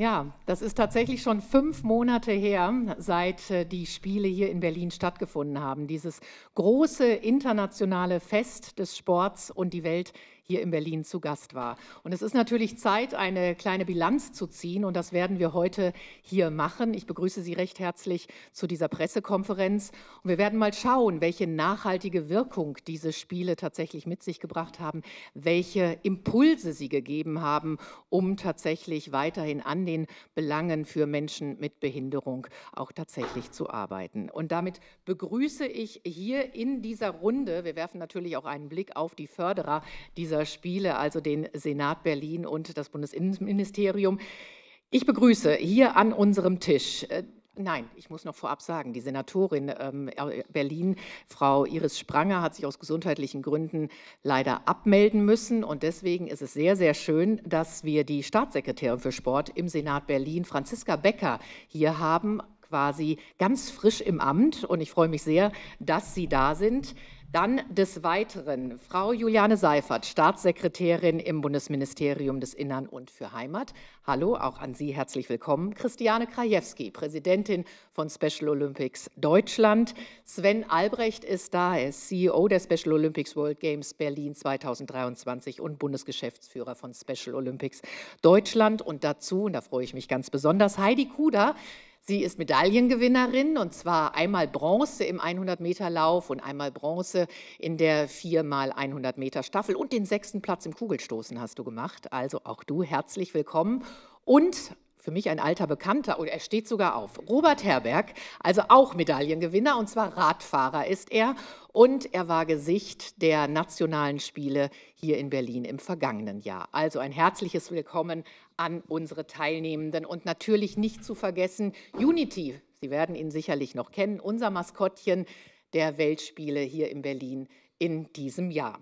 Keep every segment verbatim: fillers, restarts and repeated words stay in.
Ja, das ist tatsächlich schon fünf Monate her, seit äh, die Spiele hier in Berlin stattgefunden haben. Dieses große internationale Fest des Sports und die Welt hier in Berlin zu Gast war. Und es ist natürlich Zeit, eine kleine Bilanz zu ziehen. Und das werden wir heute hier machen. Ich begrüße Sie recht herzlich zu dieser Pressekonferenz. Und wir werden mal schauen, welche nachhaltige Wirkung diese Spiele tatsächlich mit sich gebracht haben, welche Impulse sie gegeben haben, um tatsächlich weiterhin an den Belangen für Menschen mit Behinderung auch tatsächlich zu arbeiten. Und damit begrüße ich hier in dieser Runde, wir werfen natürlich auch einen Blick auf die Förderer dieser Spiele, also den Senat Berlin und das Bundesinnenministerium. Ich begrüße hier an unserem Tisch äh, Nein, ich muss noch vorab sagen, die Senatorin ähm, Berlin, Frau Iris Spranger, hat sich aus gesundheitlichen Gründen leider abmelden müssen. Und deswegen ist es sehr, sehr schön, dass wir die Staatssekretärin für Sport im Senat Berlin, Franziska Becker, hier haben, quasi ganz frisch im Amt. Und ich freue mich sehr, dass Sie da sind. Dann des Weiteren Frau Juliane Seifert, Staatssekretärin im Bundesministerium des Innern und für Heimat. Hallo, auch an Sie herzlich willkommen. Christiane Krajewski, Präsidentin von Special Olympics Deutschland. Sven Albrecht ist da, er ist C E O der Special Olympics World Games Berlin zweitausenddreiundzwanzig und Bundesgeschäftsführer von Special Olympics Deutschland. Und dazu, und da freue ich mich ganz besonders, Heidi Kuder. Sie ist Medaillengewinnerin, und zwar einmal Bronze im hundert-Meter-Lauf und einmal Bronze in der vier mal hundert Meter Staffel und den sechsten Platz im Kugelstoßen hast du gemacht. Also auch du herzlich willkommen. Und für mich ein alter Bekannter, und er steht sogar auf, Robert Herberg, also auch Medaillengewinner, und zwar Radfahrer ist er. Und er war Gesicht der nationalen Spiele hier in Berlin im vergangenen Jahr. Also ein herzliches Willkommen an unsere Teilnehmenden. Und natürlich nicht zu vergessen, Unity, Sie werden ihn sicherlich noch kennen, unser Maskottchen der Weltspiele hier in Berlin in diesem Jahr.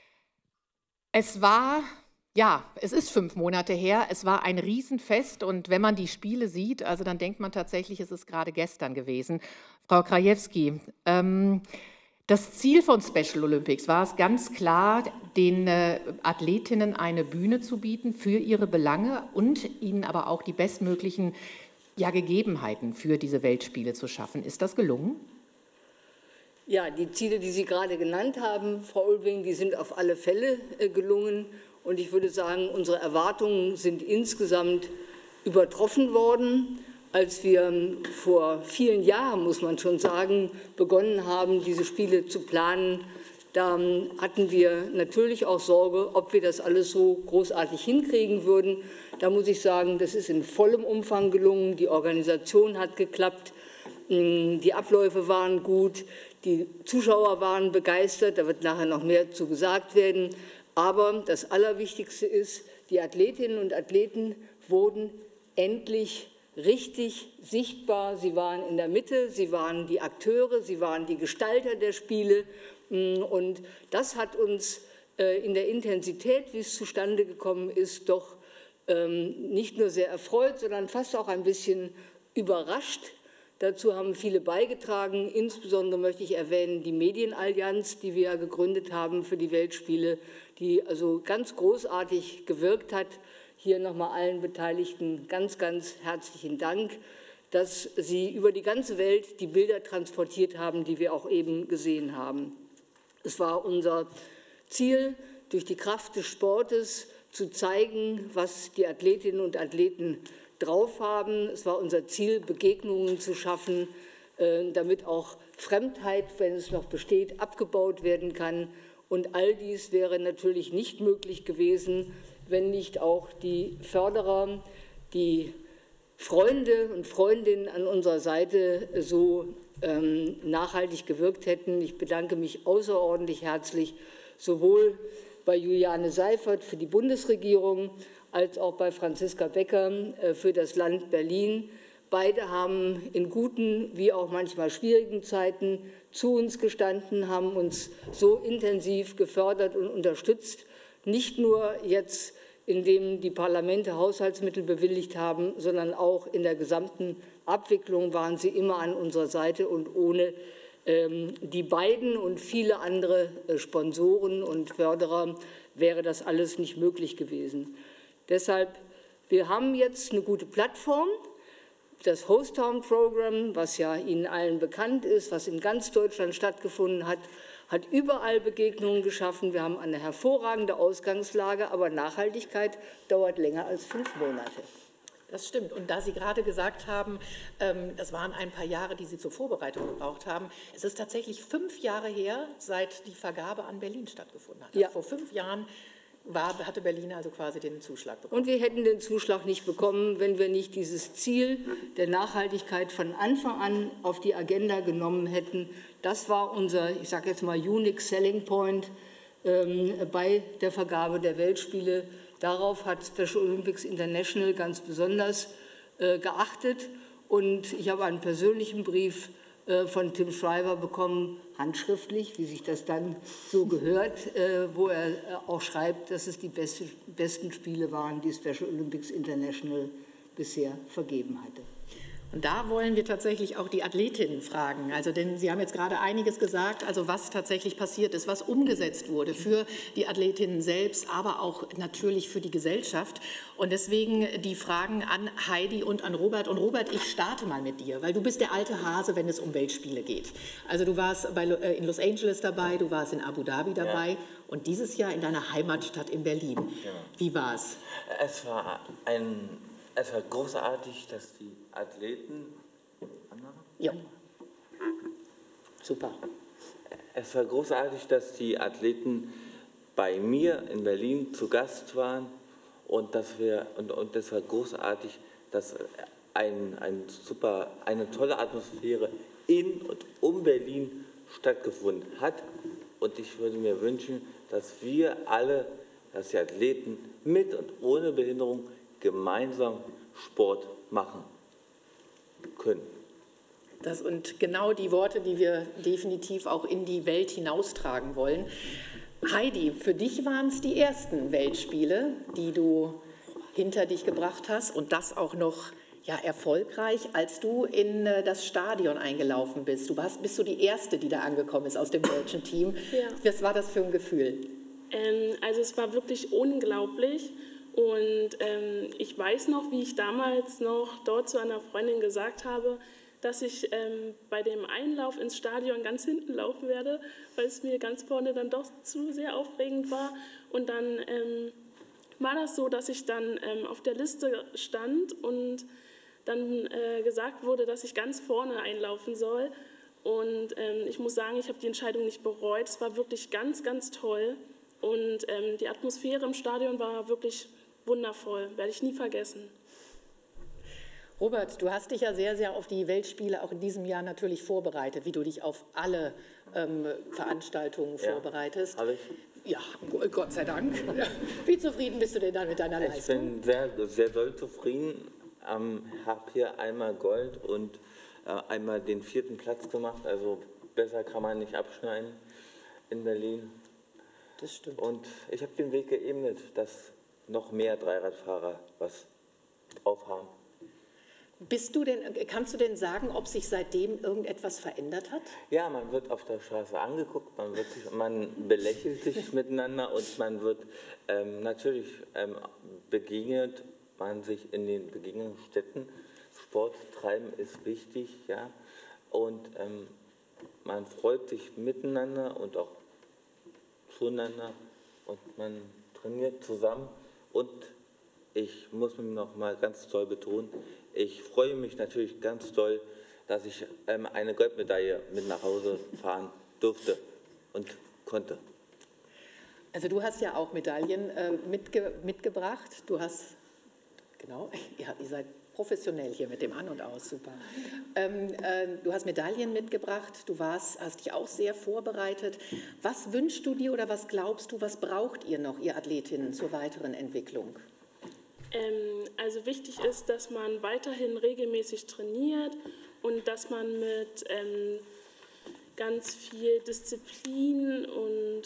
Es war... Ja, es ist fünf Monate her. Es war ein Riesenfest. Und wenn man die Spiele sieht, also dann denkt man tatsächlich, es ist gerade gestern gewesen. Frau Krajewski, ähm, das Ziel von Special Olympics war es ganz klar, den äh, Athletinnen eine Bühne zu bieten für ihre Belange und ihnen aber auch die bestmöglichen ja, Gegebenheiten für diese Weltspiele zu schaffen. Ist das gelungen? Ja, die Ziele, die Sie gerade genannt haben, Frau Ulbing, die sind auf alle Fälle äh, gelungen. Und ich würde sagen, unsere Erwartungen sind insgesamt übertroffen worden. Als wir vor vielen Jahren, muss man schon sagen, begonnen haben, diese Spiele zu planen, da hatten wir natürlich auch Sorge, ob wir das alles so großartig hinkriegen würden. Da muss ich sagen, das ist in vollem Umfang gelungen. Die Organisation hat geklappt, die Abläufe waren gut, die Zuschauer waren begeistert, da wird nachher noch mehr zu gesagt werden. Aber das Allerwichtigste ist, die Athletinnen und Athleten wurden endlich richtig sichtbar. Sie waren in der Mitte, sie waren die Akteure, sie waren die Gestalter der Spiele. Und das hat uns in der Intensität, wie es zustande gekommen ist, doch nicht nur sehr erfreut, sondern fast auch ein bisschen überrascht. Dazu haben viele beigetragen. Insbesondere möchte ich erwähnen die Medienallianz, die wir ja gegründet haben für die Weltspiele, die also ganz großartig gewirkt hat. Hier nochmal allen Beteiligten ganz, ganz herzlichen Dank, dass Sie über die ganze Welt die Bilder transportiert haben, die wir auch eben gesehen haben. Es war unser Ziel, durch die Kraft des Sportes zu zeigen, was die Athletinnen und Athleten drauf haben. Es war unser Ziel, Begegnungen zu schaffen, damit auch Fremdheit, wenn es noch besteht, abgebaut werden kann. Und all dies wäre natürlich nicht möglich gewesen, wenn nicht auch die Förderer, die Freunde und Freundinnen an unserer Seite so ähm, nachhaltig gewirkt hätten. Ich bedanke mich außerordentlich herzlich sowohl bei Juliane Seifert für die Bundesregierung als auch bei Franziska Becker äh, für das Land Berlin. Beide haben in guten wie auch manchmal schwierigen Zeiten zu uns gestanden, haben uns so intensiv gefördert und unterstützt, nicht nur jetzt, indem die Parlamente Haushaltsmittel bewilligt haben, sondern auch in der gesamten Abwicklung waren sie immer an unserer Seite. Und ohne ähm, die beiden und viele andere äh, Sponsoren und Förderer wäre das alles nicht möglich gewesen. Deshalb Wir haben jetzt eine gute Plattform. Das Host Town Program, was ja Ihnen allen bekannt ist, was in ganz Deutschland stattgefunden hat, hat überall Begegnungen geschaffen. Wir haben eine hervorragende Ausgangslage, aber Nachhaltigkeit dauert länger als fünf Monate. Das stimmt. Und da Sie gerade gesagt haben, das waren ein paar Jahre, die Sie zur Vorbereitung gebraucht haben, es ist tatsächlich fünf Jahre her, seit die Vergabe an Berlin stattgefunden hat. Ja. Vor fünf Jahren War, hatte Berlin also quasi den Zuschlag bekommen. Und wir hätten den Zuschlag nicht bekommen, wenn wir nicht dieses Ziel der Nachhaltigkeit von Anfang an auf die Agenda genommen hätten. Das war unser, ich sage jetzt mal, Unique Selling Point ähm, bei der Vergabe der Weltspiele. Darauf hat Special Olympics International ganz besonders äh, geachtet. Und ich habe einen persönlichen Brief äh, von Tim Shriver bekommen, handschriftlich, wie sich das dann so gehört, äh, wo er äh, auch schreibt, dass es die beste, besten Spiele waren, die Special Olympics International bisher vergeben hatte. Und da wollen wir tatsächlich auch die Athletinnen fragen. Also, denn Sie haben jetzt gerade einiges gesagt, also was tatsächlich passiert ist, was umgesetzt wurde für die Athletinnen selbst, aber auch natürlich für die Gesellschaft. Und deswegen die Fragen an Heidi und an Robert. Und Robert, ich starte mal mit dir, weil du bist der alte Hase, wenn es um Weltspiele geht. Also du warst bei, äh, in Los Angeles dabei, du warst in Abu Dhabi dabei, ja, und dieses Jahr in deiner Heimatstadt in Berlin. Ja. Wie war es? Es war ein Es war großartig, dass die Athleten... Ja, super. Es war großartig, dass die Athleten bei mir in Berlin zu Gast waren und, dass wir, und, und es war großartig, dass ein, ein super, eine tolle Atmosphäre in und um Berlin stattgefunden hat. Und ich würde mir wünschen, dass wir alle, dass die Athleten mit und ohne Behinderung gemeinsam Sport machen können. Das und genau die Worte, die wir definitiv auch in die Welt hinaustragen wollen. Heidi, für dich waren es die ersten Weltspiele, die du hinter dich gebracht hast und das auch noch ja, erfolgreich, als du in das Stadion eingelaufen bist. Du warst, bist du die Erste, die da angekommen ist aus dem deutschen Team. Ja. Was war das für ein Gefühl? Ähm, also es war wirklich unglaublich. Und ähm, ich weiß noch, wie ich damals noch dort zu einer Freundin gesagt habe, dass ich ähm, bei dem Einlauf ins Stadion ganz hinten laufen werde, weil es mir ganz vorne dann doch zu sehr aufregend war. Und dann ähm, war das so, dass ich dann ähm, auf der Liste stand und dann äh, gesagt wurde, dass ich ganz vorne einlaufen soll. Und ähm, ich muss sagen, ich habe die Entscheidung nicht bereut. Es war wirklich ganz, ganz toll. Und ähm, die Atmosphäre im Stadion war wirklich wundervoll, werde ich nie vergessen. Robert, du hast dich ja sehr, sehr auf die Weltspiele auch in diesem Jahr natürlich vorbereitet, wie du dich auf alle ähm, Veranstaltungen ja, vorbereitest. Habe ich. Ja, Gott sei Dank. Wie zufrieden bist du denn dann mit deiner ich Leistung? Ich bin sehr, sehr doll zufrieden. Ähm, habe hier einmal Gold und äh, einmal den vierten Platz gemacht. Also besser kann man nicht abschneiden in Berlin. Das stimmt. Und ich habe den Weg geebnet, dass noch mehr Dreiradfahrer was drauf haben. Bist du denn, kannst du denn sagen, ob sich seitdem irgendetwas verändert hat? Ja, man wird auf der Straße angeguckt, man, wird sich, man belächelt sich miteinander und man wird ähm, natürlich ähm, begegnet, man sich in den Begegnungsstätten. Sport treiben ist wichtig, ja, und ähm, man freut sich miteinander und auch zueinander und man trainiert zusammen. Und ich muss mir noch mal ganz toll betonen, ich freue mich natürlich ganz toll, dass ich ähm, eine Goldmedaille mit nach Hause fahren durfte und konnte. Also du hast ja auch Medaillen äh, mitge mitgebracht. Du hast, genau, ja, ihr seid professionell hier mit dem An und Aus, super. Ähm, äh, du hast Medaillen mitgebracht, du warst, hast dich auch sehr vorbereitet. Was wünschst du dir oder was glaubst du, was braucht ihr noch, ihr Athletinnen, zur weiteren Entwicklung? Ähm, also wichtig ist, dass man weiterhin regelmäßig trainiert und dass man mit ähm, ganz viel Disziplin und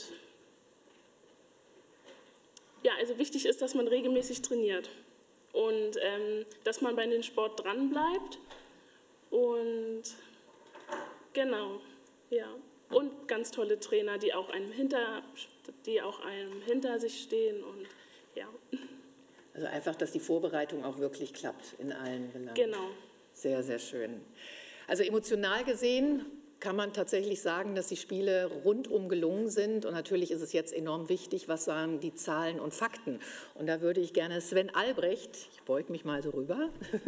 ja, also wichtig ist, dass man regelmäßig trainiert und ähm, dass man bei dem Sport dranbleibt und genau, ja. Und ganz tolle Trainer, die auch einem hinter, die auch einem hinter sich stehen und ja. Also einfach, dass die Vorbereitung auch wirklich klappt in allen Belangen. Genau. Sehr, sehr schön. Also emotional gesehen kann man tatsächlich sagen, dass die Spiele rundum gelungen sind. Und natürlich ist es jetzt enorm wichtig, was sagen die Zahlen und Fakten. Und da würde ich gerne Sven Albrecht, ich beug mich mal so rüber,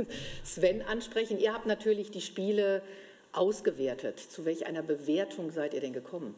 Sven ansprechen. Ihr habt natürlich die Spiele ausgewertet. Zu welch einer Bewertung seid ihr denn gekommen?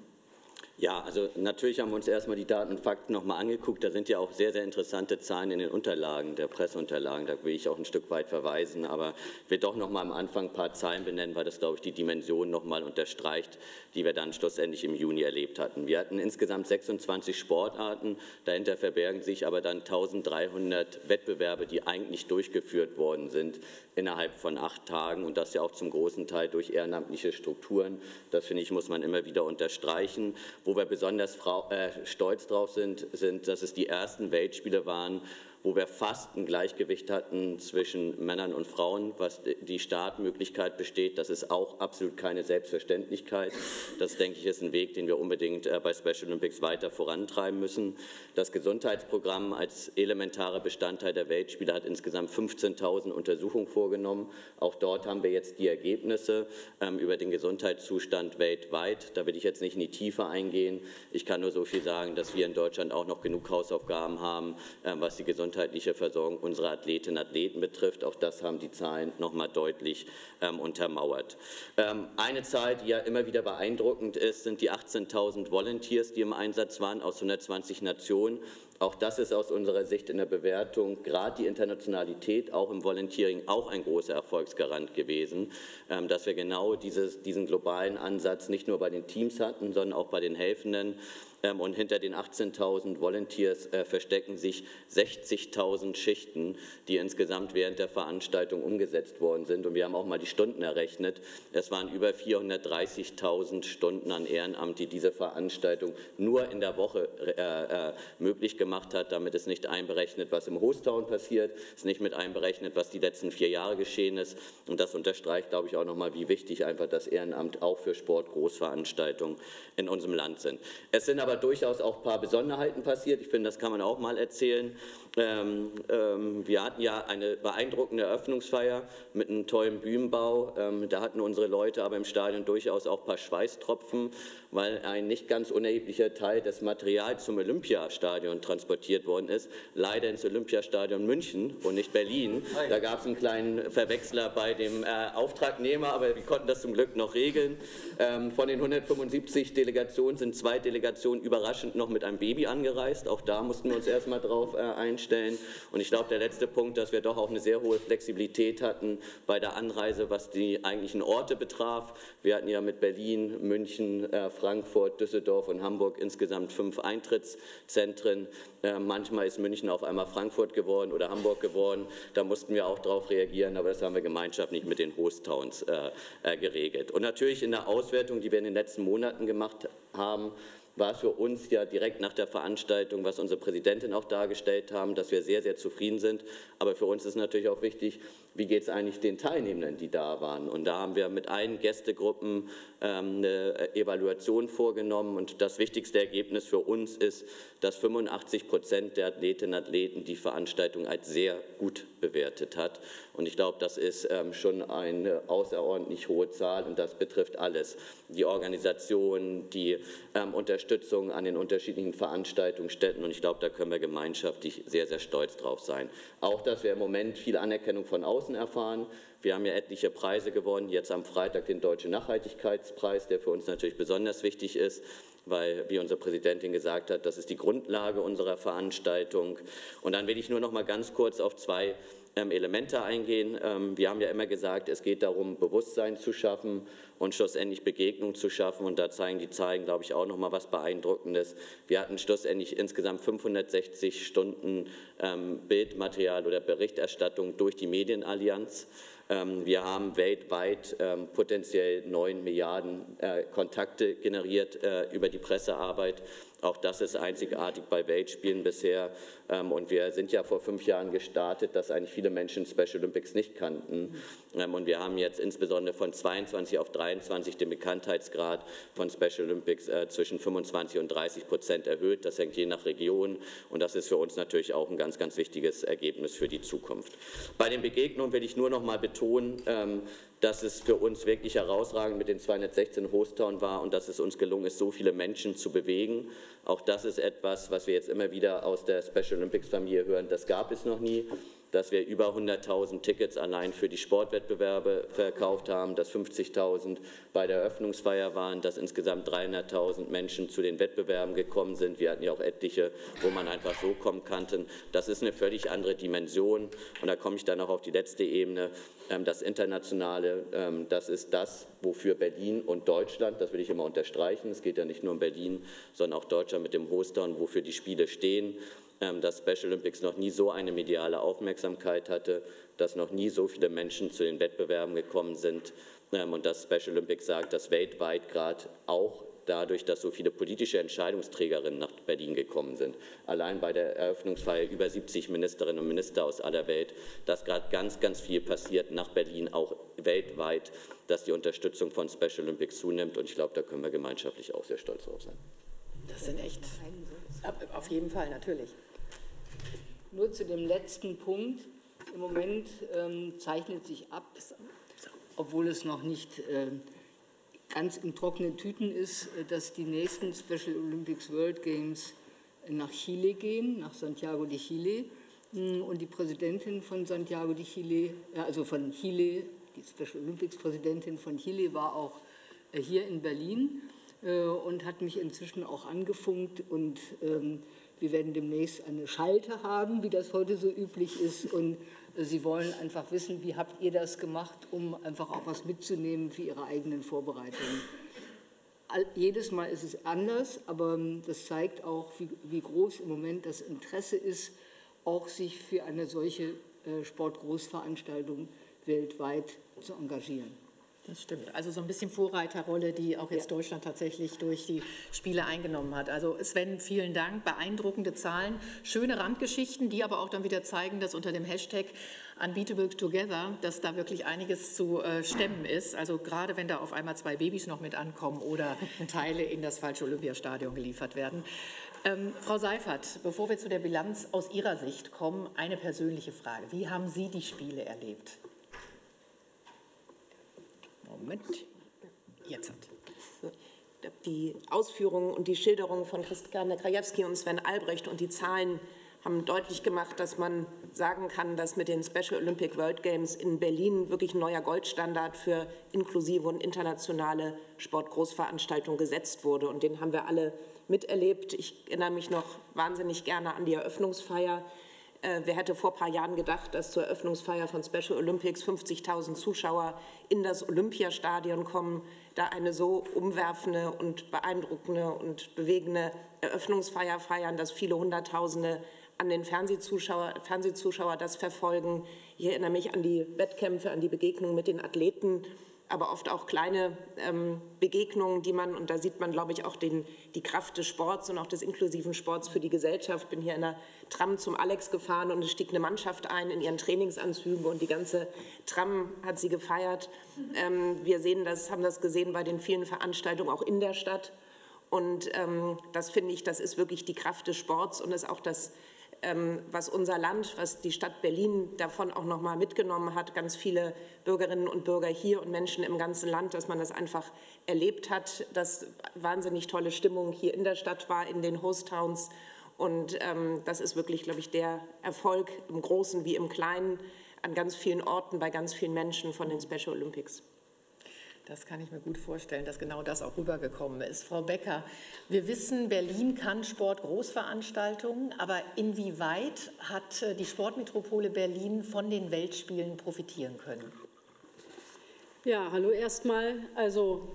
Ja, also natürlich haben wir uns erstmal die Daten und Fakten nochmal angeguckt. Da sind ja auch sehr, sehr interessante Zahlen in den Unterlagen, der Presseunterlagen. Da will ich auch ein Stück weit verweisen. Aber ich will doch nochmal am Anfang ein paar Zahlen benennen, weil das, glaube ich, die Dimension nochmal unterstreicht, die wir dann schlussendlich im Juni erlebt hatten. Wir hatten insgesamt sechsundzwanzig Sportarten. Dahinter verbergen sich aber dann eintausenddreihundert Wettbewerbe, die eigentlich durchgeführt worden sind innerhalb von acht Tagen. Und das ja auch zum großen Teil durch ehrenamtliche Strukturen. Das, finde ich, muss man immer wieder unterstreichen. Wo wir besonders äh, stolz drauf sind, sind, dass es die ersten Weltspiele waren, wo wir fast ein Gleichgewicht hatten zwischen Männern und Frauen, was die Startmöglichkeit besteht. Das ist auch absolut keine Selbstverständlichkeit. Das, denke ich, ist ein Weg, den wir unbedingt bei Special Olympics weiter vorantreiben müssen. Das Gesundheitsprogramm als elementarer Bestandteil der Weltspiele hat insgesamt fünfzehntausend Untersuchungen vorgenommen. Auch dort haben wir jetzt die Ergebnisse ähm, über den Gesundheitszustand weltweit. Da will ich jetzt nicht in die Tiefe eingehen. Ich kann nur so viel sagen, dass wir in Deutschland auch noch genug Hausaufgaben haben, ähm, was die Gesundheit gesundheitliche Versorgung unserer Athletinnen und Athleten betrifft. Auch das haben die Zahlen noch mal deutlich ähm, untermauert. Ähm, eine Zahl, die ja immer wieder beeindruckend ist, sind die achtzehntausend Volunteers, die im Einsatz waren aus hundertzwanzig Nationen. Auch das ist aus unserer Sicht in der Bewertung, gerade die Internationalität, auch im Volunteering, auch ein großer Erfolgsgarant gewesen, ähm, dass wir genau dieses, diesen globalen Ansatz nicht nur bei den Teams hatten, sondern auch bei den Helfenden. Und hinter den achtzehntausend Volunteers äh, verstecken sich sechzigtausend Schichten, die insgesamt während der Veranstaltung umgesetzt worden sind. Und wir haben auch mal die Stunden errechnet. Es waren über vierhundertdreißigtausend Stunden an Ehrenamt, die diese Veranstaltung nur in der Woche äh, äh, möglich gemacht hat. Damit ist nicht einberechnet, was im Hostown passiert, ist nicht mit einberechnet, was die letzten vier Jahre geschehen ist. Und das unterstreicht, glaube ich, auch noch mal, wie wichtig einfach das Ehrenamt auch für Sportgroßveranstaltungen in unserem Land sind. Es sind aber durchaus auch ein paar Besonderheiten passiert. Ich finde, das kann man auch mal erzählen. Ähm, ähm, wir hatten ja eine beeindruckende Eröffnungsfeier mit einem tollen Bühnenbau. Ähm, da hatten unsere Leute aber im Stadion durchaus auch ein paar Schweißtropfen, weil ein nicht ganz unerheblicher Teil des Materials zum Olympiastadion transportiert worden ist. Leider ins Olympiastadion München und nicht Berlin. Da gab es einen kleinen Verwechsler bei dem äh, Auftragnehmer, aber wir konnten das zum Glück noch regeln. Ähm, von den hundertfünfundsiebzig Delegationen sind zwei Delegationen überraschend noch mit einem Baby angereist. Auch da mussten wir uns erstmal drauf äh, einstellen. Und ich glaube, der letzte Punkt, dass wir doch auch eine sehr hohe Flexibilität hatten bei der Anreise, was die eigentlichen Orte betraf. Wir hatten ja mit Berlin, München, äh, Frankfurt, Düsseldorf und Hamburg insgesamt fünf Eintrittszentren. Äh, manchmal ist München auf einmal Frankfurt geworden oder Hamburg geworden. Da mussten wir auch darauf reagieren, aber das haben wir gemeinschaftlich mit den Host-Towns äh, äh, geregelt. Und natürlich in der Auswertung, die wir in den letzten Monaten gemacht haben, war es für uns ja direkt nach der Veranstaltung, was unsere Präsidentin auch dargestellt haben, dass wir sehr, sehr zufrieden sind. Aber für uns ist natürlich auch wichtig, wie geht es eigentlich den Teilnehmenden, die da waren. Und da haben wir mit allen Gästegruppen ähm, eine Evaluation vorgenommen. Und das wichtigste Ergebnis für uns ist, dass fünfundachtzig Prozent der Athletinnen und Athleten die Veranstaltung als sehr gut bewertet hat. Und ich glaube, das ist ähm, schon eine außerordentlich hohe Zahl. Und das betrifft alles. Die Organisation, die ähm, Unterstützung an den unterschiedlichen Veranstaltungsstätten. Und ich glaube, da können wir gemeinschaftlich sehr, sehr stolz drauf sein. Auch, dass wir im Moment viel Anerkennung von außen erfahren. Wir haben ja etliche Preise gewonnen, jetzt am Freitag den Deutschen Nachhaltigkeitspreis, der für uns natürlich besonders wichtig ist, weil, wie unsere Präsidentin gesagt hat, das ist die Grundlage unserer Veranstaltung. Und dann will ich nur noch mal ganz kurz auf zwei ähm, Elemente eingehen. Ähm, wir haben ja immer gesagt, es geht darum, Bewusstsein zu schaffen und schlussendlich Begegnung zu schaffen. Und da zeigen die Zahlen, glaube ich, auch noch mal was Beeindruckendes. Wir hatten schlussendlich insgesamt fünfhundertsechzig Stunden ähm, Bildmaterial oder Berichterstattung durch die Medienallianz. Ähm, wir haben weltweit ähm, potenziell neun Milliarden äh, Kontakte generiert äh, über die Pressearbeit. Auch das ist einzigartig bei Weltspielen bisher. Und wir sind ja vor fünf Jahren gestartet, dass eigentlich viele Menschen Special Olympics nicht kannten. Und wir haben jetzt insbesondere von zweiundzwanzig auf dreiundzwanzig den Bekanntheitsgrad von Special Olympics zwischen fünfundzwanzig und dreißig Prozent erhöht. Das hängt je nach Region. Und das ist für uns natürlich auch ein ganz, ganz wichtiges Ergebnis für die Zukunft. Bei den Begegnungen will ich nur noch mal betonen, dass es für uns wirklich herausragend mit den zweihundertsechzehn Hostown war und dass es uns gelungen ist, so viele Menschen zu bewegen. Auch das ist etwas, was wir jetzt immer wieder aus der Special Olympics Familie hören. Das gab es noch nie, dass wir über hunderttausend Tickets allein für die Sportwettbewerbe verkauft haben, dass fünfzigtausend bei der Eröffnungsfeier waren, dass insgesamt dreihunderttausend Menschen zu den Wettbewerben gekommen sind. Wir hatten ja auch etliche, wo man einfach so kommen konnte. Das ist eine völlig andere Dimension. Und da komme ich dann auch auf die letzte Ebene. Das Internationale, das ist das, wofür Berlin und Deutschland, das will ich immer unterstreichen, es geht ja nicht nur um Berlin, sondern auch Deutschland mit dem Hostown, wofür die Spiele stehen, dass Special Olympics noch nie so eine mediale Aufmerksamkeit hatte, dass noch nie so viele Menschen zu den Wettbewerben gekommen sind und dass Special Olympics sagt, dass weltweit gerade auch dadurch, dass so viele politische Entscheidungsträgerinnen nach Berlin gekommen sind, allein bei der Eröffnungsfeier über siebzig Ministerinnen und Minister aus aller Welt, dass gerade ganz, ganz viel passiert nach Berlin, auch weltweit, dass die Unterstützung von Special Olympics zunimmt. Und ich glaube, da können wir gemeinschaftlich auch sehr stolz drauf sein. Das sind echt, auf jeden Fall, natürlich. Nur zu dem letzten Punkt. Im Moment ähm, zeichnet sich ab, obwohl es noch nicht äh, ganz in trockenen Tüten ist, dass die nächsten Special Olympics World Games nach Chile gehen, nach Santiago de Chile. Und die Präsidentin von Santiago de Chile, also von Chile, die Special Olympics Präsidentin von Chile, war auch hier in Berlin und hat mich inzwischen auch angefunkt. Und wir werden demnächst eine Schalte haben, wie das heute so üblich ist. Und Sie wollen einfach wissen, wie habt ihr das gemacht, um einfach auch was mitzunehmen für Ihre eigenen Vorbereitungen. All, jedes Mal ist es anders, aber das zeigt auch, wie, wie groß im Moment das Interesse ist, auch sich für eine solche äh, Sportgroßveranstaltung weltweit zu engagieren. Das stimmt. Also so ein bisschen Vorreiterrolle, die auch jetzt ja. Deutschland tatsächlich durch die Spiele eingenommen hat. Also Sven, vielen Dank. Beeindruckende Zahlen, schöne Randgeschichten, die aber auch dann wieder zeigen, dass unter dem Hashtag Unbeatable Together, dass da wirklich einiges zu äh, stemmen ist. Also gerade wenn da auf einmal zwei Babys noch mit ankommen oder Teile in das falsche Olympiastadion geliefert werden. Ähm, Frau Seifert, bevor wir zu der Bilanz aus Ihrer Sicht kommen, eine persönliche Frage. Wie haben Sie die Spiele erlebt? Moment, jetzt hat. Die Ausführungen und die Schilderungen von Christiane Krajewski und Sven Albrecht und die Zahlen haben deutlich gemacht, dass man sagen kann, dass mit den Special Olympic World Games in Berlin wirklich ein neuer Goldstandard für inklusive und internationale Sportgroßveranstaltungen gesetzt wurde. Und den haben wir alle miterlebt. Ich erinnere mich noch wahnsinnig gerne an die Eröffnungsfeier. Wer hätte vor ein paar Jahren gedacht, dass zur Eröffnungsfeier von Special Olympics fünfzigtausend Zuschauer in das Olympiastadion kommen, da eine so umwerfende und beeindruckende und bewegende Eröffnungsfeier feiern, dass viele Hunderttausende an den Fernsehzuschauer, Fernsehzuschauer das verfolgen. Ich erinnere mich an die Wettkämpfe, an die Begegnungen mit den Athleten, aber oft auch kleine ähm, Begegnungen, die man, und da sieht man, glaube ich, auch den, die Kraft des Sports und auch des inklusiven Sports für die Gesellschaft. Ich bin hier in der Tram zum Alex gefahren und es stieg eine Mannschaft ein in ihren Trainingsanzügen und die ganze Tram hat sie gefeiert. Ähm, wir sehen das, haben das gesehen bei den vielen Veranstaltungen auch in der Stadt. Und ähm, das finde ich, das ist wirklich die Kraft des Sports und ist auch das, ähm, was unser Land, was die Stadt Berlin davon auch noch mal mitgenommen hat, ganz viele Bürgerinnen und Bürger hier und Menschen im ganzen Land, dass man das einfach erlebt hat, dass wahnsinnig tolle Stimmung hier in der Stadt war, in den Host-Towns. Und ähm, das ist wirklich, glaube ich, der Erfolg im Großen wie im Kleinen an ganz vielen Orten, bei ganz vielen Menschen von den Special Olympics. Das kann ich mir gut vorstellen, dass genau das auch rübergekommen ist. Frau Becker, wir wissen, Berlin kann Sportgroßveranstaltungen, aber inwieweit hat die Sportmetropole Berlin von den Weltspielen profitieren können? Ja, hallo erstmal. Also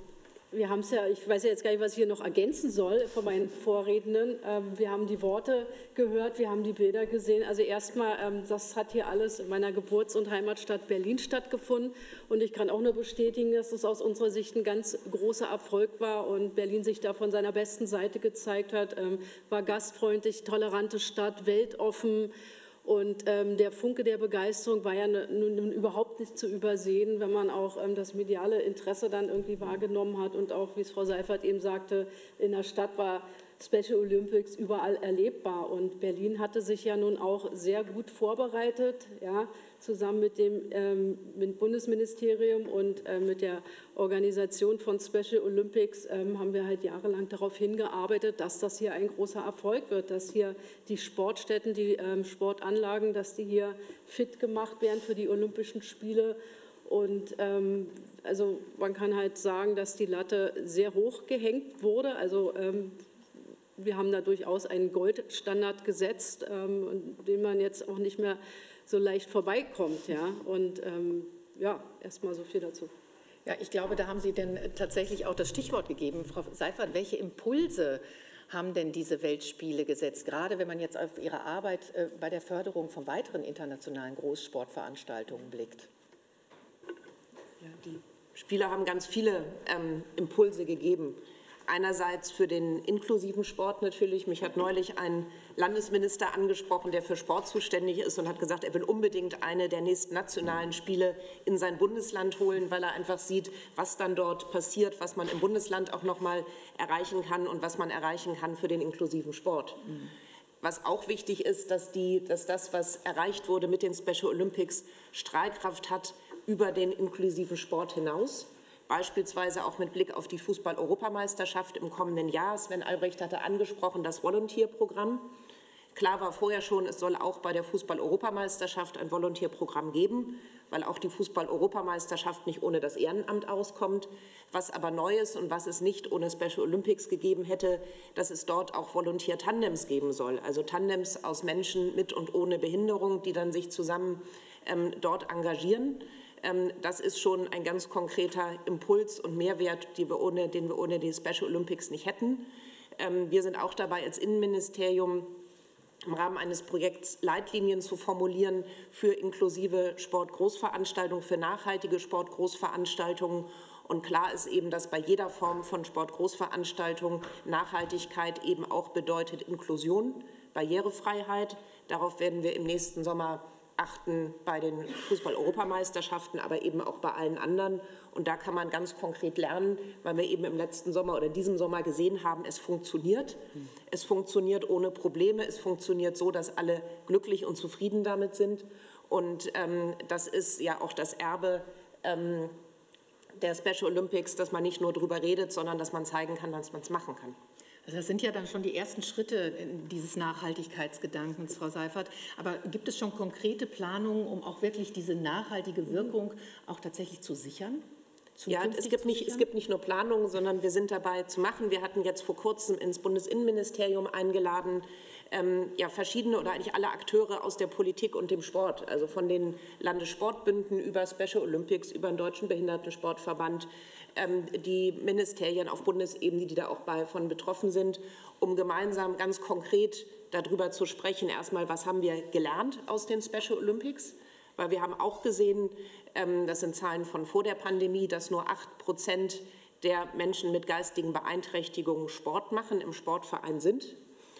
wir haben es ja, ich weiß ja jetzt gar nicht, was ich hier noch ergänzen soll von meinen Vorrednern. Wir haben die Worte gehört, wir haben die Bilder gesehen. Also erstmal, das hat hier alles in meiner Geburts- und Heimatstadt Berlin stattgefunden. Und ich kann auch nur bestätigen, dass es aus unserer Sicht ein ganz großer Erfolg war und Berlin sich da von seiner besten Seite gezeigt hat. War gastfreundlich, tolerante Stadt, weltoffen. Und ähm, der Funke der Begeisterung war ja nun, nun überhaupt nicht zu übersehen, wenn man auch ähm, das mediale Interesse dann irgendwie wahrgenommen hat. Und auch, wie es Frau Seifert eben sagte, in der Stadt war Special Olympics überall erlebbar. Und Berlin hatte sich ja nun auch sehr gut vorbereitet, ja, zusammen mit dem ähm, mit Bundesministerium und äh, mit der Organisation von Special Olympics ähm, haben wir halt jahrelang darauf hingearbeitet, dass das hier ein großer Erfolg wird, dass hier die Sportstätten, die ähm, Sportanlagen, dass die hier fit gemacht werden für die Olympischen Spiele. Und ähm, also man kann halt sagen, dass die Latte sehr hoch gehängt wurde. Also ähm, wir haben da durchaus einen Goldstandard gesetzt, ähm, den man jetzt auch nicht mehr so leicht vorbeikommt. Ja? Und ähm, ja, erstmal so viel dazu. Ja, ich glaube, da haben Sie denn tatsächlich auch das Stichwort gegeben, Frau Seifert. Welche Impulse haben denn diese Weltspiele gesetzt, gerade wenn man jetzt auf Ihre Arbeit äh, bei der Förderung von weiteren internationalen Großsportveranstaltungen blickt? Ja, die Spiele haben ganz viele ähm, Impulse gegeben. Einerseits für den inklusiven Sport natürlich. Mich hat neulich ein Landesminister angesprochen, der für Sport zuständig ist und hat gesagt, er will unbedingt eine der nächsten nationalen Spiele in sein Bundesland holen, weil er einfach sieht, was dann dort passiert, was man im Bundesland auch noch mal erreichen kann und was man erreichen kann für den inklusiven Sport. Mhm. Was auch wichtig ist, dass, die, dass das, was erreicht wurde mit den Special Olympics, Strahlkraft hat über den inklusiven Sport hinaus. Beispielsweise auch mit Blick auf die Fußball-Europameisterschaft im kommenden Jahr. Sven Albrecht hatte angesprochen, das Volunteer-Programm. Klar war vorher schon, es soll auch bei der Fußball-Europameisterschaft ein Volunteer-Programm geben, weil auch die Fußball-Europameisterschaft nicht ohne das Ehrenamt auskommt. Was aber neu ist und was es nicht ohne Special Olympics gegeben hätte, dass es dort auch Volunteer-Tandems geben soll. Also Tandems aus Menschen mit und ohne Behinderung, die dann sich zusammen ähm, dort engagieren. Das ist schon ein ganz konkreter Impuls und Mehrwert, die wir ohne, den wir ohne die Special Olympics nicht hätten. Wir sind auch dabei, als Innenministerium im Rahmen eines Projekts Leitlinien zu formulieren für inklusive Sportgroßveranstaltungen, für nachhaltige Sportgroßveranstaltungen. Und klar ist eben, dass bei jeder Form von Sportgroßveranstaltung Nachhaltigkeit eben auch bedeutet Inklusion, Barrierefreiheit. Darauf werden wir im nächsten Sommer achten bei den Fußball-Europameisterschaften, aber eben auch bei allen anderen. Und da kann man ganz konkret lernen, weil wir eben im letzten Sommer oder diesem Sommer gesehen haben, es funktioniert. Mhm. Es funktioniert ohne Probleme. Es funktioniert so, dass alle glücklich und zufrieden damit sind. Und ähm, das ist ja auch das Erbe ähm, der Special Olympics, dass man nicht nur darüber redet, sondern dass man zeigen kann, dass man es machen kann. Also das sind ja dann schon die ersten Schritte dieses Nachhaltigkeitsgedankens, Frau Seifert. Aber gibt es schon konkrete Planungen, um auch wirklich diese nachhaltige Wirkung auch tatsächlich zu sichern? Ja, es gibt, nicht, es gibt nicht nur Planungen, sondern wir sind dabei zu machen. Wir hatten jetzt vor kurzem ins Bundesinnenministerium eingeladen, ähm, ja, verschiedene oder eigentlich alle Akteure aus der Politik und dem Sport, also von den Landessportbünden über Special Olympics, über den Deutschen Behindertensportverband, ähm, die Ministerien auf Bundesebene, die da auch bei, von betroffen sind, um gemeinsam ganz konkret darüber zu sprechen, erstmal, was haben wir gelernt aus den Special Olympics? Weil wir haben auch gesehen, das sind Zahlen von vor der Pandemie, dass nur acht Prozent der Menschen mit geistigen Beeinträchtigungen Sport machen, im Sportverein sind.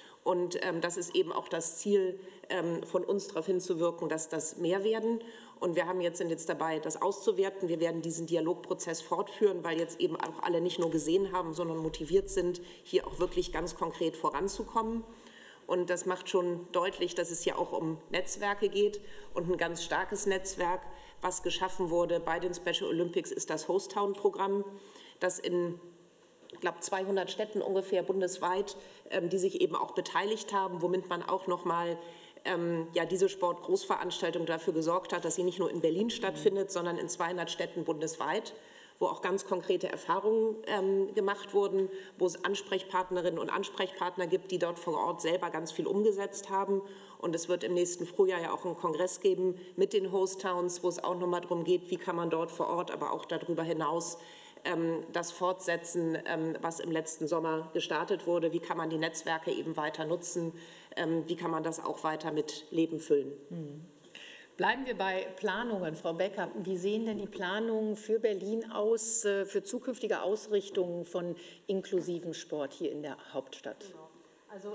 Und das ist eben auch das Ziel von uns, darauf hinzuwirken, dass das mehr werden. Und wir haben jetzt, sind jetzt dabei, das auszuwerten. Wir werden diesen Dialogprozess fortführen, weil jetzt eben auch alle nicht nur gesehen haben, sondern motiviert sind, hier auch wirklich ganz konkret voranzukommen. Und das macht schon deutlich, dass es hier auch um Netzwerke geht. Und ein ganz starkes Netzwerk, was geschaffen wurde bei den Special Olympics, ist das Host-Town-Programm, das in, ich glaube, zweihundert Städten ungefähr bundesweit, ähm, die sich eben auch beteiligt haben, womit man auch noch mal ähm, ja, diese Sportgroßveranstaltung dafür gesorgt hat, dass sie nicht nur in Berlin stattfindet, sondern in zweihundert Städten bundesweit, wo auch ganz konkrete Erfahrungen ähm, gemacht wurden, wo es Ansprechpartnerinnen und Ansprechpartner gibt, die dort vor Ort selber ganz viel umgesetzt haben. Und es wird im nächsten Frühjahr ja auch einen Kongress geben mit den Host Towns, wo es auch nochmal darum geht, wie kann man dort vor Ort, aber auch darüber hinaus ähm, das fortsetzen, ähm, was im letzten Sommer gestartet wurde? Wie kann man die Netzwerke eben weiter nutzen? Ähm, wie kann man das auch weiter mit Leben füllen? Mhm. Bleiben wir bei Planungen, Frau Becker. Wie sehen denn die Planungen für Berlin aus, für zukünftige Ausrichtungen von inklusivem Sport hier in der Hauptstadt? Genau. Also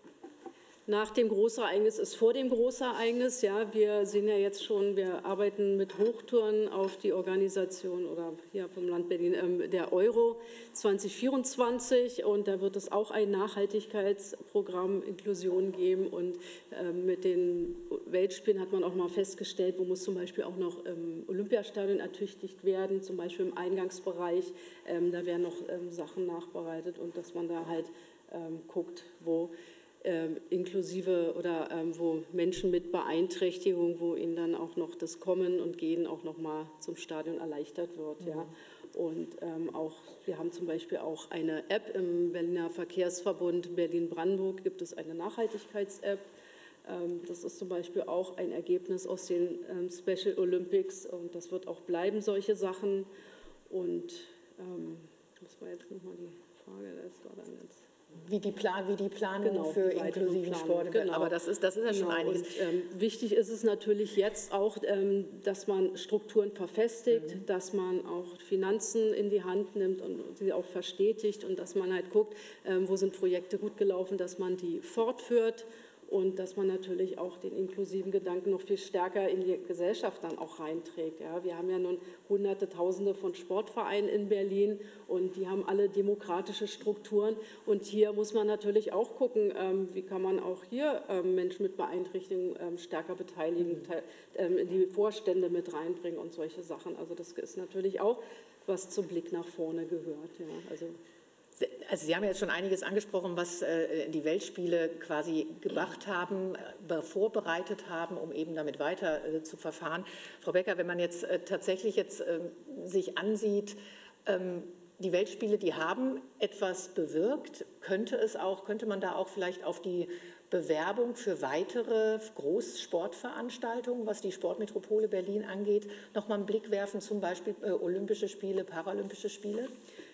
nach dem Großereignis ist vor dem Großereignis. Ja, wir sehen ja jetzt schon, wir arbeiten mit Hochtouren auf die Organisation oder hier vom Land Berlin ähm, der Euro zwanzig vierundzwanzig und da wird es auch ein Nachhaltigkeitsprogramm Inklusion geben und ähm, mit den Weltspielen hat man auch mal festgestellt, wo muss zum Beispiel auch noch ähm, Olympiastadion ertüchtigt werden, zum Beispiel im Eingangsbereich, ähm, da werden noch ähm, Sachen nachbereitet und dass man da halt ähm, guckt, wo Ähm, inklusive oder ähm, wo Menschen mit Beeinträchtigung, wo ihnen dann auch noch das Kommen und Gehen auch noch mal zum Stadion erleichtert wird. Mhm. Ja. Und ähm, auch, wir haben zum Beispiel auch eine App im Berliner Verkehrsverbund Berlin-Brandenburg, gibt es eine Nachhaltigkeits-App. Ähm, das ist zum Beispiel auch ein Ergebnis aus den ähm, Special Olympics und das wird auch bleiben, solche Sachen. Und ähm, das war jetzt nochmal die Frage, das war dann jetzt... Wie die, Plan, wie die Planung genau, für inklusiven Sport. Genau. Aber das ist, das ist ja genau. schon einiges. Und, ähm, wichtig ist es natürlich jetzt auch, ähm, dass man Strukturen verfestigt, mhm. dass man auch Finanzen in die Hand nimmt und sie auch verstetigt und dass man halt guckt, ähm, wo sind Projekte gut gelaufen, dass man die fortführt. Und dass man natürlich auch den inklusiven Gedanken noch viel stärker in die Gesellschaft dann auch reinträgt. Ja, wir haben ja nun Hunderte, Tausende von Sportvereinen in Berlin und die haben alle demokratische Strukturen. Und hier muss man natürlich auch gucken, ähm, wie kann man auch hier ähm, Menschen mit Beeinträchtigungen ähm, stärker beteiligen, ähm, in die Vorstände mit reinbringen und solche Sachen. Also das ist natürlich auch, was zum Blick nach vorne gehört. Ja, also Also Sie haben jetzt schon einiges angesprochen, was äh, die Weltspiele quasi gemacht haben, äh, vorbereitet haben, um eben damit weiter äh, zu verfahren. Frau Becker, wenn man jetzt äh, tatsächlich jetzt äh, sich ansieht, ähm, die Weltspiele, die haben etwas bewirkt, könnte es auch, könnte man da auch vielleicht auf die Bewerbung für weitere Großsportveranstaltungen, was die Sportmetropole Berlin angeht, noch mal einen Blick werfen, zum Beispiel äh, Olympische Spiele, Paralympische Spiele?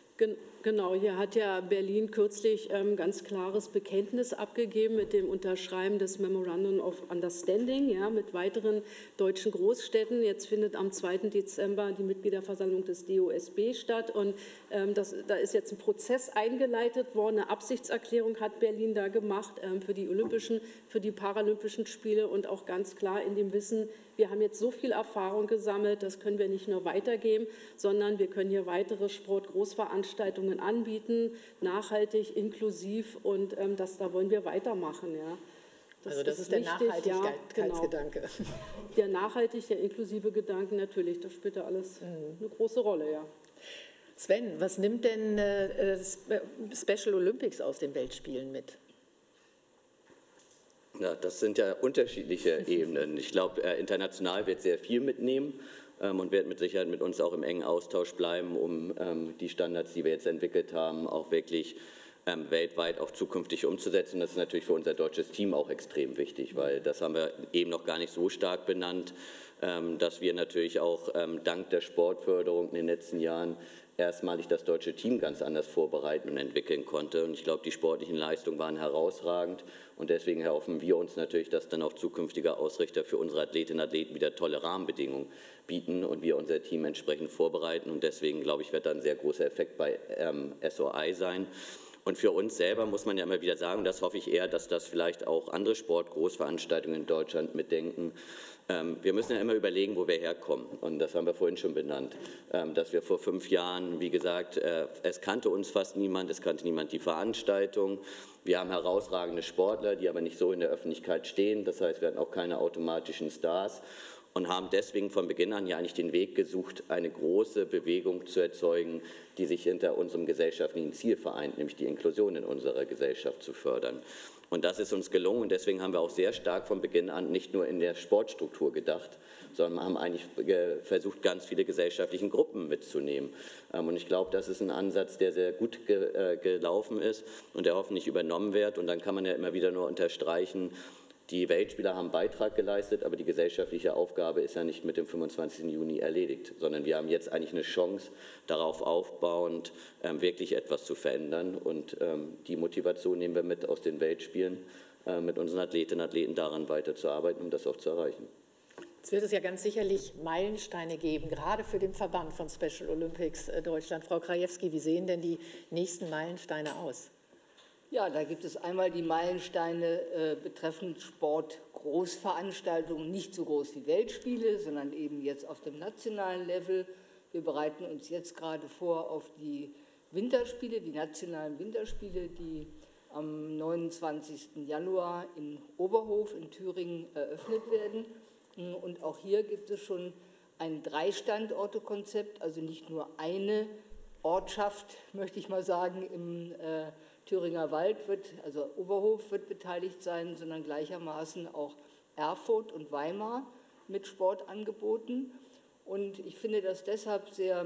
Genau, hier hat ja Berlin kürzlich ähm, ganz klares Bekenntnis abgegeben mit dem Unterschreiben des Memorandum of Understanding ja, mit weiteren deutschen Großstädten. Jetzt findet am zweiten Dezember die Mitgliederversammlung des D O S B statt und ähm, das, da ist jetzt ein Prozess eingeleitet worden. Eine Absichtserklärung hat Berlin da gemacht ähm, für die Olympischen, für die Paralympischen Spiele und auch ganz klar in dem Wissen, wir haben jetzt so viel Erfahrung gesammelt, das können wir nicht nur weitergeben, sondern wir können hier weitere Sportgroßveranstaltungen anbieten, nachhaltig, inklusiv und ähm, das, da wollen wir weitermachen. Ja. Das also das ist, ist der Nachhaltigkeitsgedanke. Ja, genau. Der nachhaltig, der inklusive Gedanke natürlich, das spielt ja alles eine große Rolle. Ja. Sven, was nimmt denn äh, Special Olympics aus den Weltspielen mit? Ja, das sind ja unterschiedliche Ebenen. Ich glaube, äh, international wird sehr viel mitnehmen ähm, und wird mit Sicherheit mit uns auch im engen Austausch bleiben, um ähm, die Standards, die wir jetzt entwickelt haben, auch wirklich ähm, weltweit auch zukünftig umzusetzen. Das ist natürlich für unser deutsches Team auch extrem wichtig, weil das haben wir eben noch gar nicht so stark benannt, ähm, dass wir natürlich auch ähm, dank der Sportförderung in den letzten Jahren erstmalig das deutsche Team ganz anders vorbereiten und entwickeln konnte. Und ich glaube, die sportlichen Leistungen waren herausragend. Und deswegen erhoffen wir uns natürlich, dass dann auch zukünftige Ausrichter für unsere Athletinnen und Athleten wieder tolle Rahmenbedingungen bieten und wir unser Team entsprechend vorbereiten. Und deswegen, glaube ich, wird da ein sehr großer Effekt bei ähm, S O I sein. Und für uns selber muss man ja immer wieder sagen, das hoffe ich eher, dass das vielleicht auch andere Sportgroßveranstaltungen in Deutschland mitdenken. Ähm, wir müssen ja immer überlegen, wo wir herkommen. Und das haben wir vorhin schon benannt. Ähm, dass wir vor fünf Jahren, wie gesagt, äh, es kannte uns fast niemand, es kannte niemand die Veranstaltung. Wir haben herausragende Sportler, die aber nicht so in der Öffentlichkeit stehen. Das heißt, wir hatten auch keine automatischen Stars. Und haben deswegen von Beginn an ja eigentlich den Weg gesucht, eine große Bewegung zu erzeugen, die sich hinter unserem gesellschaftlichen Ziel vereint, nämlich die Inklusion in unserer Gesellschaft zu fördern. Und das ist uns gelungen und deswegen haben wir auch sehr stark von Beginn an nicht nur in der Sportstruktur gedacht, sondern wir haben eigentlich versucht, ganz viele gesellschaftliche Gruppen mitzunehmen. Und ich glaube, das ist ein Ansatz, der sehr gut gelaufen ist und der hoffentlich übernommen wird. Und dann kann man ja immer wieder nur unterstreichen, Die Weltspieler haben Beitrag geleistet, aber die gesellschaftliche Aufgabe ist ja nicht mit dem fünfundzwanzigsten Juni erledigt, sondern wir haben jetzt eigentlich eine Chance, darauf aufbauend ähm, wirklich etwas zu verändern. Und ähm, die Motivation nehmen wir mit aus den Weltspielen, äh, mit unseren Athletinnen und Athleten daran weiterzuarbeiten, um das auch zu erreichen. Jetzt wird es ja ganz sicherlich Meilensteine geben, gerade für den Verband von Special Olympics Deutschland. Frau Krajewski, wie sehen denn die nächsten Meilensteine aus? Ja, da gibt es einmal die Meilensteine äh, betreffend Sportgroßveranstaltungen, nicht so groß wie Weltspiele, sondern eben jetzt auf dem nationalen Level. Wir bereiten uns jetzt gerade vor auf die Winterspiele, die nationalen Winterspiele, die am neunundzwanzigsten Januar in Oberhof in Thüringen eröffnet werden. Und auch hier gibt es schon ein Drei-Standorte-Konzept, also nicht nur eine Ortschaft, möchte ich mal sagen, im äh, Thüringer Wald wird, also Oberhof wird beteiligt sein, sondern gleichermaßen auch Erfurt und Weimar mit Sportangeboten. Und ich finde das deshalb sehr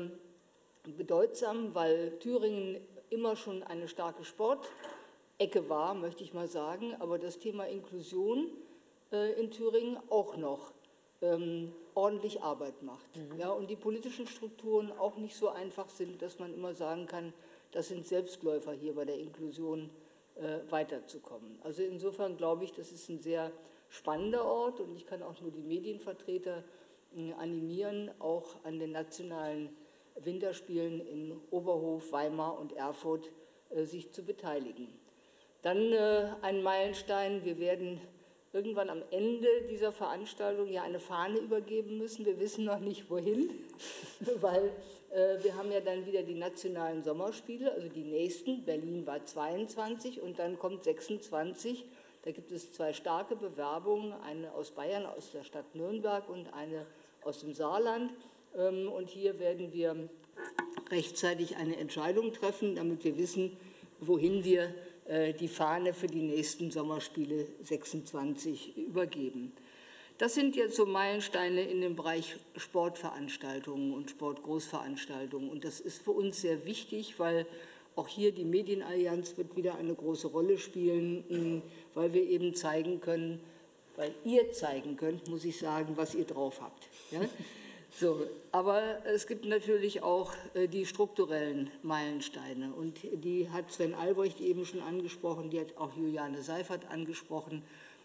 bedeutsam, weil Thüringen immer schon eine starke Sportecke war, möchte ich mal sagen, aber das Thema Inklusion äh, in Thüringen auch noch ähm, ordentlich Arbeit macht. Mhm. Ja, und die politischen Strukturen auch nicht so einfach sind, dass man immer sagen kann, das sind Selbstläufer hier bei der Inklusion äh, weiterzukommen. Also insofern glaube ich, das ist ein sehr spannender Ort und ich kann auch nur die Medienvertreter äh, animieren, auch an den nationalen Winterspielen in Oberhof, Weimar und Erfurt äh, sich zu beteiligen. Dann äh, ein Meilenstein, wir werden irgendwann am Ende dieser Veranstaltung ja eine Fahne übergeben müssen. Wir wissen noch nicht, wohin, weil äh, wir haben ja dann wieder die nationalen Sommerspiele, also die nächsten. Berlin war zweiundzwanzig und dann kommt sechsundzwanzig. Da gibt es zwei starke Bewerbungen, eine aus Bayern, aus der Stadt Nürnberg und eine aus dem Saarland. Ähm, und hier werden wir rechtzeitig eine Entscheidung treffen, damit wir wissen, wohin wir die Fahne für die nächsten Sommerspiele sechsundzwanzig übergeben. Das sind jetzt so Meilensteine in dem Bereich Sportveranstaltungen und Sportgroßveranstaltungen. Und das ist für uns sehr wichtig, weil auch hier die Medienallianz wird wieder eine große Rolle spielen, weil wir eben zeigen können, weil ihr zeigen könnt, muss ich sagen, was ihr drauf habt. Ja? So, aber es gibt natürlich auch äh, die strukturellen Meilensteine und die hat Sven Albrecht eben schon angesprochen, die hat auch Juliane Seifert angesprochen.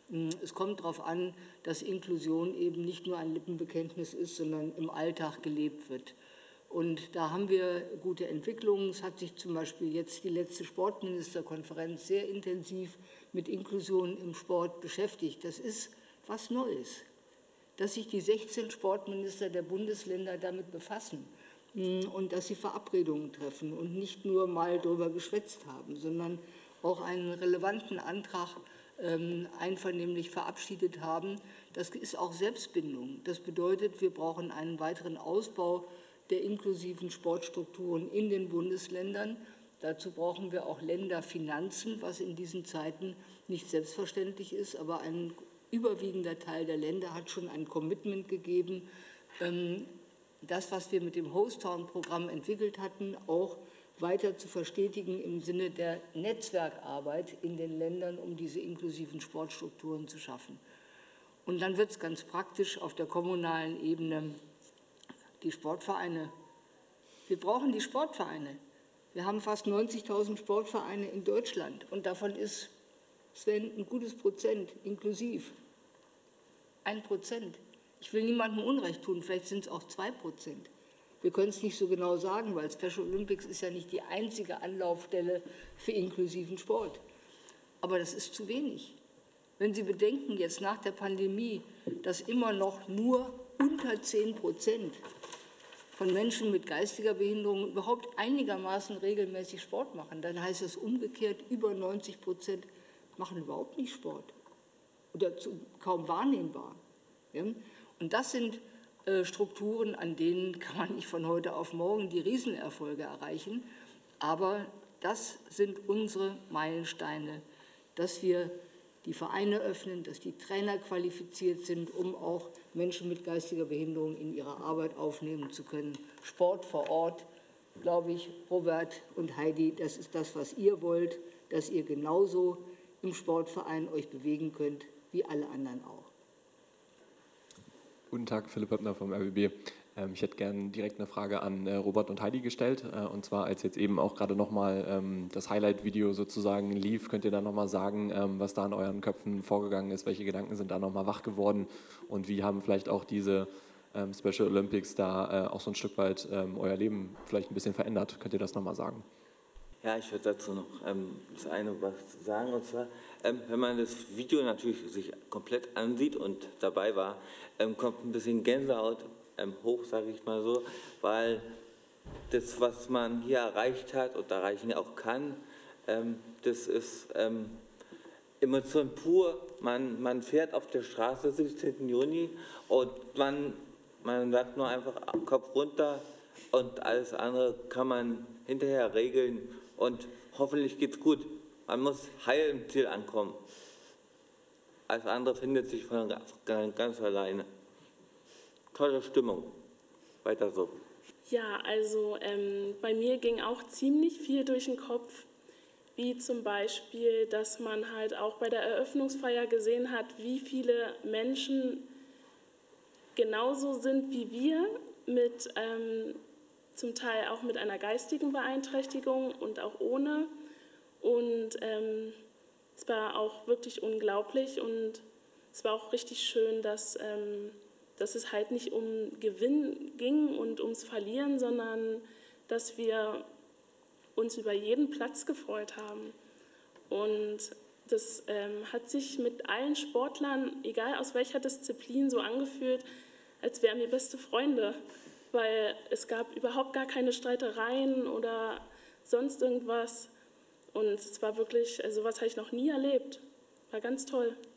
Es kommt darauf an, dass Inklusion eben nicht nur ein Lippenbekenntnis ist, sondern im Alltag gelebt wird. Und da haben wir gute Entwicklungen. Es hat sich zum Beispiel jetzt die letzte Sportministerkonferenz sehr intensiv mit Inklusion im Sport beschäftigt. Das ist was Neues, dass sich die sechzehn Sportminister der Bundesländer damit befassen und dass sie Verabredungen treffen und nicht nur mal darüber geschwätzt haben, sondern auch einen relevanten Antrag ähm, einvernehmlich verabschiedet haben. Das ist auch Selbstbindung. Das bedeutet, wir brauchen einen weiteren Ausbau der inklusiven Sportstrukturen in den Bundesländern. Dazu brauchen wir auch Länderfinanzen, was in diesen Zeiten nicht selbstverständlich ist, aber ein überwiegender Teil der Länder hat schon ein Commitment gegeben, das, was wir mit dem Host-Town-Programm entwickelt hatten, auch weiter zu verstetigen im Sinne der Netzwerkarbeit in den Ländern, um diese inklusiven Sportstrukturen zu schaffen. Und dann wird es ganz praktisch auf der kommunalen Ebene die Sportvereine. Wir brauchen die Sportvereine. Wir haben fast neunzigtausend Sportvereine in Deutschland und davon ist, Sven, ein gutes Prozent inklusiv. Ein Prozent. Ich will niemandem Unrecht tun, vielleicht sind es auch zwei Prozent. Wir können es nicht so genau sagen, weil Special Olympics ist ja nicht die einzige Anlaufstelle für inklusiven Sport. Aber das ist zu wenig. Wenn Sie bedenken, jetzt nach der Pandemie, dass immer noch nur unter zehn Prozent von Menschen mit geistiger Behinderung überhaupt einigermaßen regelmäßig Sport machen, dann heißt es umgekehrt, über neunzig Prozent machen überhaupt nicht Sport oder zu, kaum wahrnehmbar. Ja? Und das sind äh, Strukturen, an denen kann man nicht von heute auf morgen die Riesenerfolge erreichen, aber das sind unsere Meilensteine, dass wir die Vereine öffnen, dass die Trainer qualifiziert sind, um auch Menschen mit geistiger Behinderung in ihrer Arbeit aufnehmen zu können. Sport vor Ort, glaube ich, Robert und Heidi, das ist das, was ihr wollt, dass ihr genauso im Sportverein euch bewegen könnt wie alle anderen auch. Guten Tag, Philipp Höppner vom R B B. Ich hätte gerne direkt eine Frage an Robert und Heidi gestellt. Und zwar, als jetzt eben auch gerade nochmal das Highlight-Video sozusagen lief, könnt ihr da nochmal sagen, was da in euren Köpfen vorgegangen ist, welche Gedanken sind da nochmal wach geworden und wie haben vielleicht auch diese Special Olympics da auch so ein Stück weit euer Leben vielleicht ein bisschen verändert? Könnt ihr das nochmal sagen? Ja, ich würde dazu noch ähm, das eine was sagen, und zwar, ähm, wenn man das Video natürlich sich komplett ansieht und dabei war, ähm, kommt ein bisschen Gänsehaut ähm, hoch, sage ich mal so, weil das, was man hier erreicht hat und erreichen auch kann, ähm, das ist ähm, Emotion pur. Man, man fährt auf der Straße siebzehnten Juni und man, man sagt nur einfach Kopf runter und alles andere kann man hinterher regeln. Und hoffentlich geht's gut. Man muss heil im Ziel ankommen. Alles andere findet sich von ganz alleine. Tolle Stimmung. Weiter so. Ja, also ähm, bei mir ging auch ziemlich viel durch den Kopf, wie zum Beispiel, dass man halt auch bei der Eröffnungsfeier gesehen hat, wie viele Menschen genauso sind wie wir, mit ähm, zum Teil auch mit einer geistigen Beeinträchtigung und auch ohne. Und ähm, es war auch wirklich unglaublich und es war auch richtig schön, dass, ähm, dass es halt nicht um Gewinn ging und ums Verlieren, sondern dass wir uns über jeden Platz gefreut haben. Und das ähm, hat sich mit allen Sportlern, egal aus welcher Disziplin, so angefühlt, als wären wir beste Freunde. Weil es gab überhaupt gar keine Streitereien oder sonst irgendwas. Und es war wirklich, also sowas habe ich noch nie erlebt. War ganz toll.